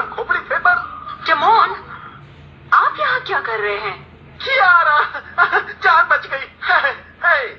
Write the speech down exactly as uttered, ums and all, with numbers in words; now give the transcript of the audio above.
हम खोपड़ी थे पर। जमोन, आप यहाँ क्या कर रहे हैं? कियारा, जान बच गई।